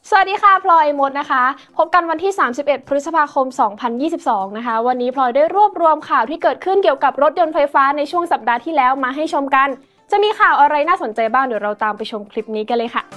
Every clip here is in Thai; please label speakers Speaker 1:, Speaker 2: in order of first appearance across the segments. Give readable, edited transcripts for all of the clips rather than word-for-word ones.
Speaker 1: สวัสดีค่ะพลอยมดนะคะพบกันวันที่31พฤษภาคม2022นะคะวันนี้พลอยได้รวบรวมข่าวที่เกิดขึ้นเกี่ยวกับรถยนต์ไฟฟ้าในช่วงสัปดาห์ที่แล้วมาให้ชมกันจะมีข่าวอะไรน่าสนใจบ้างเดี๋ยวเราตามไปชมคลิปนี้กันเลยค่ะ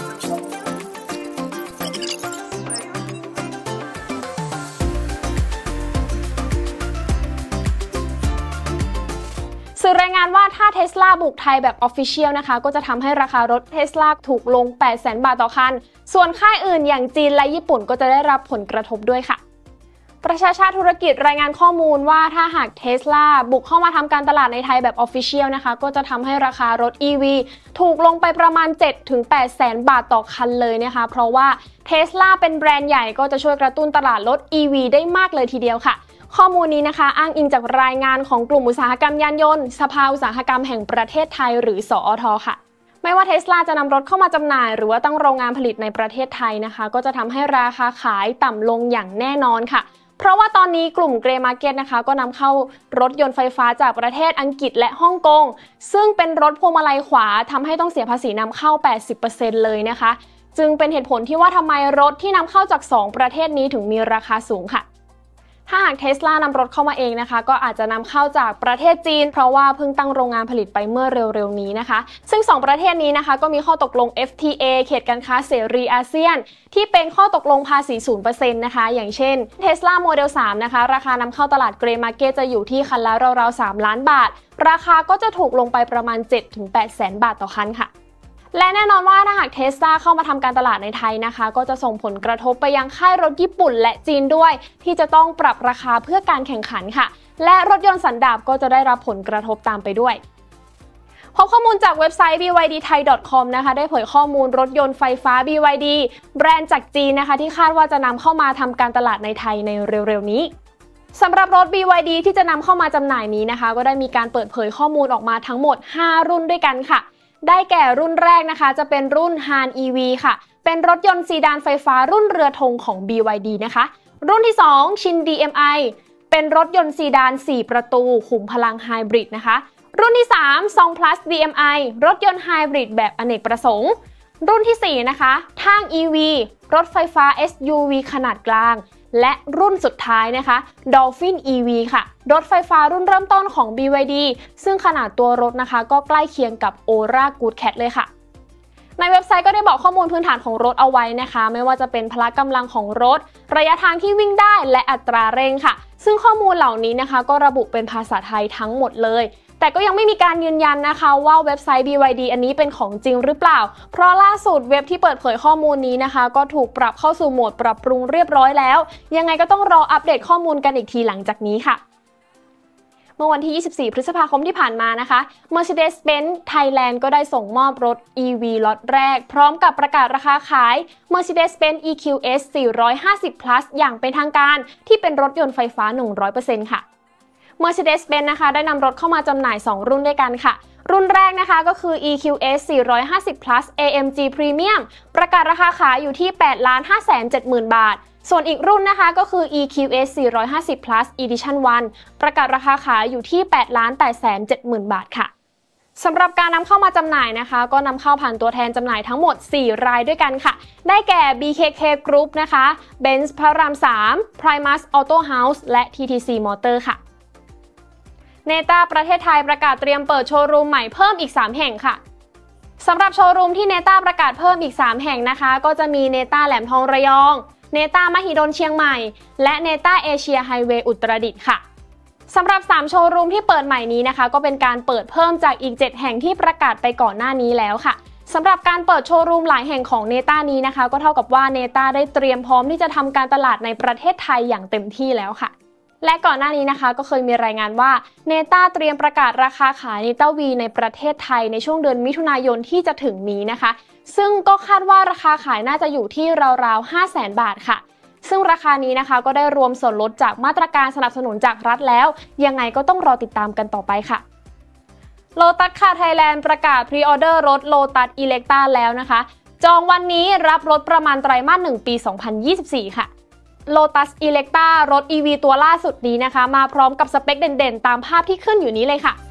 Speaker 1: สื่อรายงานว่าถ้า Tesla บุกไทยแบบ Official นะคะก็จะทำให้ราคารถ Tesla ถูกลง 800,000 บาทต่อคันส่วนค่ายอื่นอย่างจีนและญี่ปุ่นก็จะได้รับผลกระทบด้วยค่ะประชาชาติธุรกิจรายงานข้อมูลว่าถ้าหาก Tesla บุกเข้ามาทำการตลาดในไทยแบบ Official นะคะก็จะทำให้ราคารถ EV ถูกลงไปประมาณ 7-800,000 บาทต่อคันเลยนะคะเพราะว่า Tesla เป็นแบรนด์ใหญ่ก็จะช่วยกระตุ้นตลาดรถ EV ได้มากเลยทีเดียวค่ะข้อมูลนี้นะคะอ้างอิงจากรายงานของกลุ่มอุตสาหกรรมยานยนต์สภาอุตสาหกรรมแห่งประเทศไทยหรือสอท.ค่ะไม่ว่า Tesla จะนำรถเข้ามาจำหน่ายหรือว่าตั้งโรงงานผลิตในประเทศไทยนะคะก็จะทำให้ราคาขายต่ำลงอย่างแน่นอนค่ะเพราะว่าตอนนี้กลุ่ม Grey Market นะคะก็นำเข้ารถยนต์ไฟฟ้าจากประเทศอังกฤษและฮ่องกงซึ่งเป็นรถพวงมาลัยขวาทำให้ต้องเสียภาษีนำเข้า 80% เลยนะคะจึงเป็นเหตุผลที่ว่าทำไมรถที่นำเข้าจาก2ประเทศนี้ถึงมีราคาสูงค่ะถ้าหาก Tesla นำรถเข้ามาเองนะคะก็อาจจะนำเข้าจากประเทศจีนเพราะว่าเพิ่งตั้งโรงงานผลิตไปเมื่อเร็วๆนี้นะคะซึ่ง2ประเทศนี้นะคะก็มีข้อตกลง FTA เขตการค้าเสรีอาเซียนที่เป็นข้อตกลงภาษี 0% นะคะอย่างเช่น Tesla Model 3 นะคะราคานำเข้าตลาด Grey Market จะอยู่ที่คันละราวๆ 3 ล้านบาทราคาก็จะถูกลงไปประมาณ 7-800,000 บาทต่อคันค่ะและแน่นอนว่าถ้าหาก Tesla เข้ามาทำการตลาดในไทยนะคะก็จะส่งผลกระทบไปยังค่ายรถญี่ปุ่นและจีนด้วยที่จะต้องปรับราคาเพื่อการแข่งขันค่ะและรถยนต์สันดาปก็จะได้รับผลกระทบตามไปด้วยพบข้อมูลจากเว็บไซต์ bydthai.com นะคะได้เผยข้อมูลรถยนต์ไฟฟ้า BYD แบรนด์จากจีนนะคะที่คาดว่าจะนำเข้ามาทำการตลาดในไทยในเร็วๆนี้สำหรับรถ BYD ที่จะนำเข้ามาจำหน่ายนี้นะคะก็ได้มีการเปิดเผยข้อมูลออกมาทั้งหมด5รุ่นด้วยกันค่ะได้แก่รุ่นแรกนะคะจะเป็นรุ่น Han EV ค่ะเป็นรถยนต์ซีดานไฟฟ้ารุ่นเรือธงของ BYD นะคะรุ่นที่2 Shin DMI เป็นรถยนต์ซีดาน4ประตูขุมพลังไฮบริดนะคะรุ่นที่3 Song Plus DMI รถยนต์ไฮบริดแบบอเนกประสงค์รุ่นที่4นะคะทาง EV รถไฟฟ้า SUV ขนาดกลางและรุ่นสุดท้ายนะคะ Dolphin EV ค่ะรถไฟฟ้ารุ่นเริ่มต้นของ BYD ซึ่งขนาดตัวรถนะคะก็ใกล้เคียงกับ Ora Good Cat เลยค่ะในเว็บไซต์ก็ได้บอกข้อมูลพื้นฐานของรถเอาไว้นะคะไม่ว่าจะเป็นพละกำลังของรถระยะทางที่วิ่งได้และอัตราเร่งค่ะซึ่งข้อมูลเหล่านี้นะคะก็ระบุเป็นภาษาไทยทั้งหมดเลยแต่ก็ยังไม่มีการยืนยันนะคะว่าเว็บไซต์ BYD อันนี้เป็นของจริงหรือเปล่าเพราะล่าสุดเว็บที่เปิดเผยข้อมูลนี้นะคะก็ถูกปรับเข้าสู่โหมดปรับปรุงเรียบร้อยแล้วยังไงก็ต้องรออัปเดตข้อมูลกันอีกทีหลังจากนี้ค่ะเมื่อวันที่24พฤษภาคมที่ผ่านมานะคะ Mercedes-Benz Thailand ก็ได้ส่งมอบรถ EV ล็อตแรกพร้อมกับประกาศราคาขาย Mercedes-Benz EQS 450 Plus อย่างเป็นทางการที่เป็นรถยนต์ไฟฟ้า 100% ค่ะ Mercedes-Benz นะคะได้นำรถเข้ามาจำหน่าย2รุ่นด้วยกันค่ะรุ่นแรกนะคะก็คือ EQS 450 Plus AMG Premium ประกาศราคาขายอยู่ที่ 8,570,000 บาทส่วนอีกรุ่นนะคะก็คือ EQS 450 Plus Edition 1 ประกาศราคาขายอยู่ที่ 8,870,000 บาทค่ะสำหรับการนำเข้ามาจำหน่ายนะคะก็นำเข้าผ่านตัวแทนจำหน่ายทั้งหมด4รายด้วยกันค่ะได้แก่ BKK Group นะคะ Benz พระราม3 Primus Auto House และ TTC Motor ค่ะเนต้าประเทศไทยประกาศเตรียมเปิดโชว์รูมใหม่เพิ่มอีก3แห่งค่ะสำหรับโชว์รูมที่เนต้าประกาศเพิ่มอีก3แห่งนะคะก็จะมีเนต้าแหลมทองระยองเนต้ามหิดลเชียงใหม่และเนต้าเอเชียไฮเวย์อุตรดิตถ์ค่ะสำหรับ3โชว์รูมที่เปิดใหม่นี้นะคะก็เป็นการเปิดเพิ่มจากอีก7แห่งที่ประกาศไปก่อนหน้านี้แล้วค่ะสำหรับการเปิดโชว์รูมหลายแห่งของเนต้านี้นะคะก็เท่ากับว่าเนต้าได้เตรียมพร้อมที่จะทำการตลาดในประเทศไทยอย่างเต็มที่แล้วค่ะและก่อนหน้านี้นะคะก็เคยมีรายงานว่าเนต้าเตรียมประกาศราคาขายเนต้าวีในประเทศไทยในช่วงเดือนมิถุนายนที่จะถึงนี้นะคะซึ่งก็คาดว่าราคาขายน่าจะอยู่ที่ราวๆ 500,000 บาทค่ะซึ่งราคานี้นะคะก็ได้รวมส่วนลดจากมาตรการสนับสนุนจากรัฐแล้วยังไงก็ต้องรอติดตามกันต่อไปค่ะ Lotus Car Thailand ประกาศพรีออเดอร์รถ Lotus Electra แล้วนะคะจองวันนี้รับรถประมาณไตรมาส1ปี2024ค่ะLotus Electra รถ EV ตัวล่าสุดนี้นะคะมาพร้อมกับสเปคเด่นๆตามภาพที่ขึ้นอยู่นี้เลยค่ะ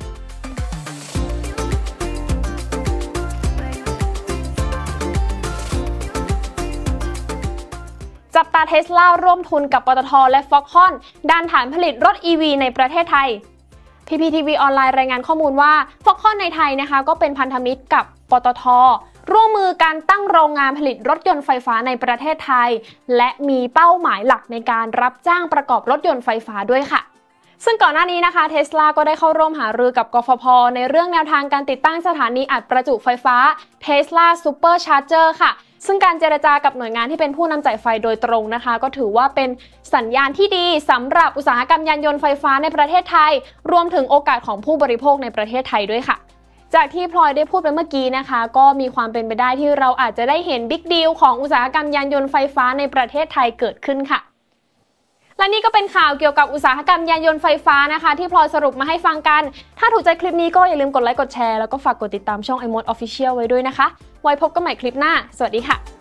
Speaker 1: จับตาเทสลาร่วมทุนกับปตทและฟ็อกคอนด้านฐานผลิตรถ EV ในประเทศไทย PPTV ออนไลน์รายงานข้อมูลว่าฟ็อกคอนในไทยนะคะก็เป็นพันธมิตรกับปตทร่วมมือการตั้งโรงงานผลิตรถยนต์ไฟฟ้าในประเทศไทยและมีเป้าหมายหลักในการรับจ้างประกอบรถยนต์ไฟฟ้าด้วยค่ะซึ่งก่อนหน้านี้นะคะเทสลาก็ได้เข้าร่วมหารือกับกฟผ.ในเรื่องแนวทางการติดตั้งสถานีอัดประจุไฟฟ้า Tesla Supercharger ค่ะซึ่งการเจรจากับหน่วยงานที่เป็นผู้นำจ่ายไฟโดยตรงนะคะก็ถือว่าเป็นสัญญาณที่ดีสำหรับอุตสาหกรรมยานยนต์ไฟฟ้าในประเทศไทยรวมถึงโอกาสของผู้บริโภคในประเทศไทยด้วยค่ะจากที่พลอยได้พูดไปเมื่อกี้นะคะก็มีความเป็นไปได้ที่เราอาจจะได้เห็นบิ๊กดีลของอุตสาหกรรมยานยนต์ไฟฟ้าในประเทศไทยเกิดขึ้นค่ะและนี่ก็เป็นข่าวเกี่ยวกับอุตสาหกรรมยานยนต์ไฟฟ้านะคะที่พลอยสรุปมาให้ฟังกันถ้าถูกใจคลิปนี้ก็อย่าลืมกดไลค์กดแชร์แล้วก็ฝากกดติดตามช่อง iMode Official ไว้ด้วยนะคะไว้พบกันใหม่คลิปหน้าสวัสดีค่ะ